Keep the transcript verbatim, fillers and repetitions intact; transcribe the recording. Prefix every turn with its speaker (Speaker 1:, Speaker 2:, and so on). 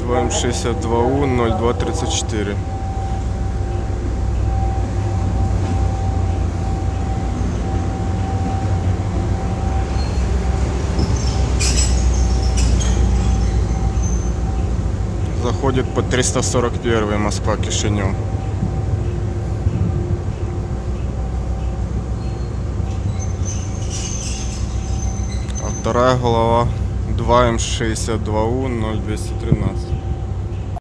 Speaker 1: два эм шестьдесят два у ноль два тридцать четыре. Заходит по триста сорок один, Москва, Кишинев. А вторая голова два эм шестьдесят два у ноль двести тринадцать.